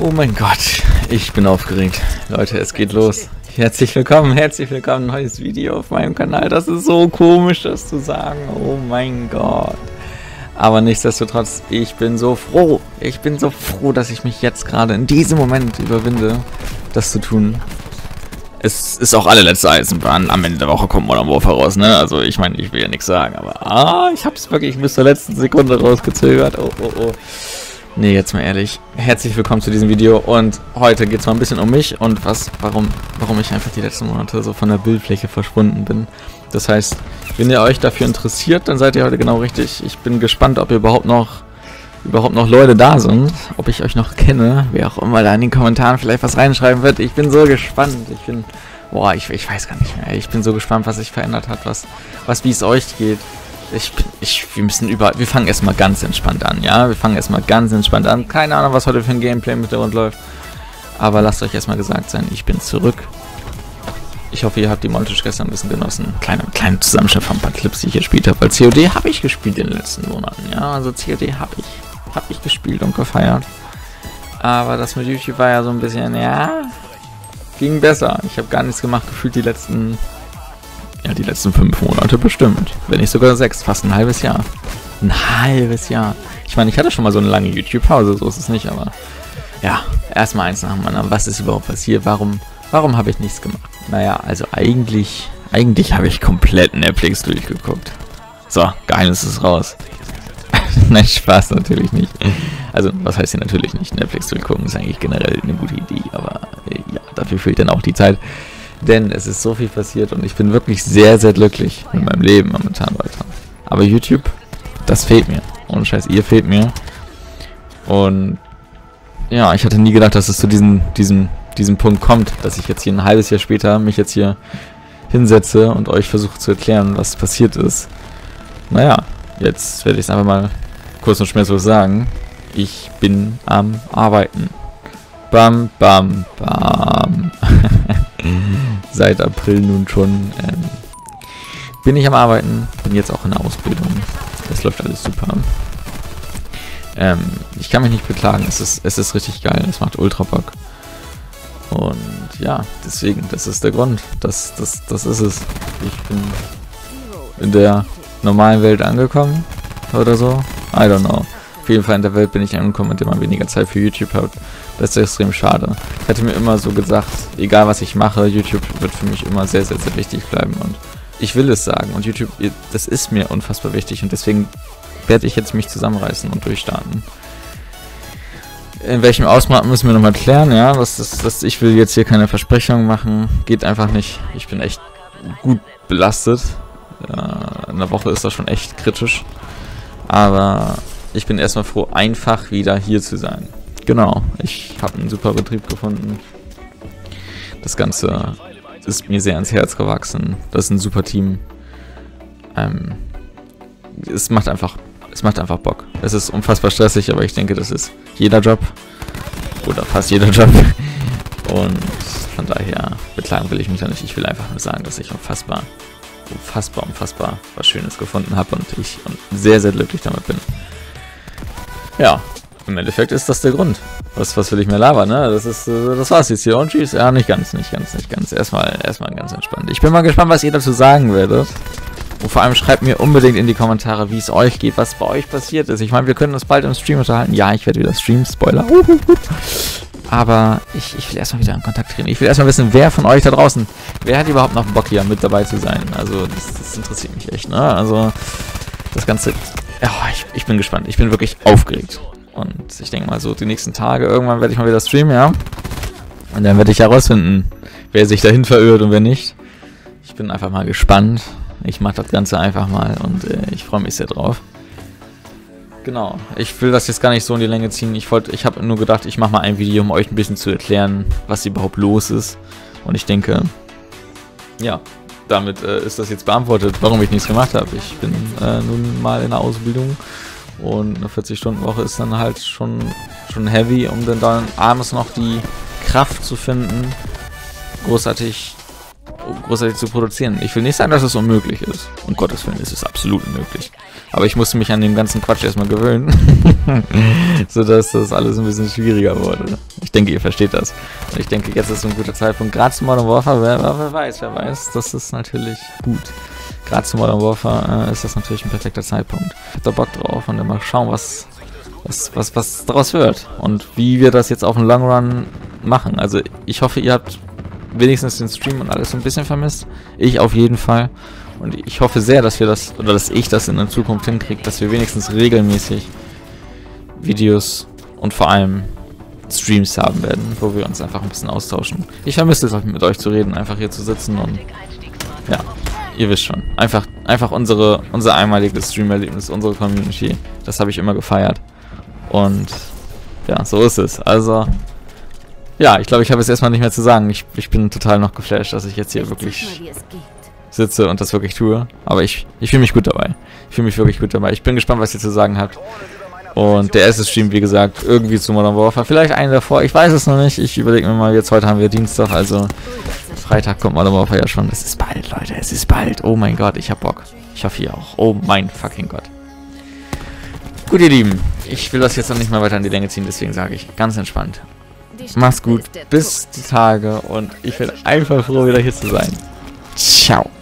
Oh mein Gott, ich bin aufgeregt. Leute, es geht los. Herzlich willkommen, neues Video auf meinem Kanal. Das ist so komisch, das zu sagen. Oh mein Gott. Aber nichtsdestotrotz, ich bin so froh. Ich bin so froh, dass ich mich jetzt gerade in diesem Moment überwinde, das zu tun. Es ist auch allerletzte Eisenbahn. Am Ende der Woche kommt Modern Warfare raus, ne? Also ich meine, ich will ja nichts sagen, aber ich hab's wirklich bis zur letzten Sekunde rausgezögert. Oh. Nee, jetzt mal ehrlich. Herzlich willkommen zu diesem Video und heute geht es mal ein bisschen um mich und warum ich einfach die letzten Monate so von der Bildfläche verschwunden bin. Das heißt, wenn ihr euch dafür interessiert, dann seid ihr heute genau richtig. Ich bin gespannt, ob ihr überhaupt noch Leute da sind, ob ich euch noch kenne, wer auch immer da in den Kommentaren vielleicht was reinschreiben wird. Ich bin so gespannt. Ich weiß gar nicht mehr. Ich bin so gespannt, was sich verändert hat, wie es euch geht. Wir fangen erstmal ganz entspannt an, ja? Wir fangen erstmal ganz entspannt an. Keine Ahnung, was heute für ein Gameplay mit der Rund läuft. Aber lasst euch erstmal gesagt sein, ich bin zurück. Ich hoffe, ihr habt die Montage gestern ein bisschen genossen. Kleinen Zusammenschnitt von ein paar Clips, die ich gespielt habe. Weil COD habe ich gespielt in den letzten Monaten, ja? Also COD habe ich gespielt und gefeiert. Aber das mit YouTube war ja so ein bisschen, ja, ging besser. Ich habe gar nichts gemacht, gefühlt die letzten 5 Monate bestimmt. Wenn nicht sogar 6, fast ein halbes Jahr. Ein halbes Jahr. Ich meine, ich hatte schon mal so eine lange YouTube-Pause, so ist es nicht, aber ja, erstmal eins nach dem anderen. Was ist überhaupt passiert? Warum habe ich nichts gemacht? Naja, also eigentlich habe ich komplett Netflix durchgeguckt. So, Geheimnis ist raus. Nein, Spaß natürlich nicht. Also, was heißt hier natürlich nicht? Netflix durchgucken ist eigentlich generell eine gute Idee, aber ja, dafür fehlt dann auch die Zeit. Denn es ist so viel passiert und ich bin wirklich sehr, sehr glücklich mit meinem Leben momentan weiter. Aber YouTube, das fehlt mir. Ohne Scheiß, ihr fehlt mir. Und ja, ich hatte nie gedacht, dass es zu diesem Punkt kommt, dass ich jetzt hier ein halbes Jahr später mich jetzt hier hinsetze und euch versuche zu erklären, was passiert ist. Naja, jetzt werde ich es einfach mal kurz und schmerzlos sagen. Ich bin am Arbeiten. Bam, bam, bam. Seit April nun schon bin ich am Arbeiten, bin jetzt auch in der Ausbildung. Das läuft alles super. Ich kann mich nicht beklagen, es ist richtig geil, es macht ultra Bock. Und ja, deswegen, das ist der Grund, das ist es. Ich bin in der normalen Welt angekommen oder so, I don't know. Auf jeden Fall in der Welt bin ich angekommen, in der man weniger Zeit für YouTube hat. Das ist extrem schade. Ich hatte mir immer so gesagt, egal was ich mache, YouTube wird für mich immer sehr, sehr, sehr wichtig bleiben. Und ich will es sagen. Und YouTube, das ist mir unfassbar wichtig. Und deswegen werde ich jetzt mich zusammenreißen und durchstarten. In welchem Ausmaß müssen wir nochmal klären, ja. Ich will jetzt hier keine Versprechungen machen. Geht einfach nicht. Ich bin echt gut belastet. In der Woche ist das schon echt kritisch. Aber ich bin erstmal froh, einfach wieder hier zu sein. Genau, ich habe einen super Betrieb gefunden. Das Ganze ist mir sehr ans Herz gewachsen. Das ist ein super Team. Es macht einfach Bock. Es ist unfassbar stressig, aber ich denke, das ist jeder Job. Oder fast jeder Job. Und von daher beklagen will ich mich da nicht. Ich will einfach nur sagen, dass ich unfassbar was Schönes gefunden habe und ich sehr, sehr glücklich damit bin. Ja, im Endeffekt ist das der Grund. Was will ich mehr labern, ne? Das war's jetzt hier. Und tschüss. Ja, nicht ganz. Erstmal ganz entspannt. Ich bin mal gespannt, was ihr dazu sagen werdet. Und vor allem schreibt mir unbedingt in die Kommentare, wie es euch geht, was bei euch passiert ist. Ich meine, wir können uns bald im Stream unterhalten. Ja, ich werde wieder streamen, Spoiler. Aber ich will erstmal wieder in Kontakt treten. Ich will erstmal wissen, wer von euch da draußen, wer hat überhaupt noch Bock hier mit dabei zu sein? Also, das interessiert mich echt, ne? Also, das Ganze, ja, ich bin gespannt. Ich bin wirklich aufgeregt. Und ich denke mal so, die nächsten Tage, irgendwann werde ich mal wieder streamen, ja? Und dann werde ich herausfinden, wer sich dahin verirrt und wer nicht. Ich bin einfach mal gespannt. Ich mache das Ganze einfach mal und ich freue mich sehr drauf. Genau, ich will das jetzt gar nicht so in die Länge ziehen. Ich habe nur gedacht, ich mache mal ein Video, um euch ein bisschen zu erklären, was überhaupt los ist. Und ich denke, ja, damit ist das jetzt beantwortet, warum ich nichts gemacht habe. Ich bin nun mal in der Ausbildung und eine 40-Stunden-Woche ist dann halt schon heavy, um dann abends noch die Kraft zu finden, großartig zu produzieren. Ich will nicht sagen, dass es unmöglich ist. Um Gottes Willen, ist es absolut möglich. Aber ich musste mich an den ganzen Quatsch erstmal gewöhnen, sodass das alles ein bisschen schwieriger wurde. Ich Ich denke, ihr versteht das. Und ich denke, jetzt ist so ein guter Zeitpunkt. Gerade zu Modern Warfare, wer weiß. Das ist natürlich gut. Gerade zu Modern Warfare ist das natürlich ein perfekter Zeitpunkt. Ich hab da Bock drauf und dann mal schauen, was daraus wird. Und wie wir das jetzt auf den Long Run machen. Also ich hoffe, ihr habt wenigstens den Stream und alles so ein bisschen vermisst. Ich auf jeden Fall. Und ich hoffe sehr, dass wir das, oder dass ich das in der Zukunft hinkriege, dass wir wenigstens regelmäßig Videos und vor allem Streams haben werden, wo wir uns einfach ein bisschen austauschen. Ich vermisse es, mit euch zu reden, einfach hier zu sitzen und ja, ihr wisst schon. Einfach unser einmaliges Streamerlebnis, unsere Community. Das habe ich immer gefeiert. Und ja, so ist es. Also, ja, ich glaube, ich habe jetzt erstmal nicht mehr zu sagen. Ich bin total noch geflasht, dass ich jetzt hier wirklich sitze und das wirklich tue. Aber ich fühle mich gut dabei. Ich fühle mich wirklich gut dabei. Ich bin gespannt, was ihr zu sagen habt. Und der erste Stream, wie gesagt, irgendwie zu Modern Warfare. Vielleicht einen davor, ich weiß es noch nicht. Ich überlege mir mal, jetzt heute haben wir Dienstag, also Freitag kommt Modern Warfare ja schon. Es ist bald, Leute, es ist bald. Oh mein Gott, ich hab Bock. Ich hoffe, ihr auch. Oh mein fucking Gott. Gut, ihr Lieben, ich will das jetzt noch nicht mal weiter in die Länge ziehen, deswegen sage ich ganz entspannt. Macht's gut, bis die Tage und ich bin einfach froh, wieder hier zu sein. Ciao.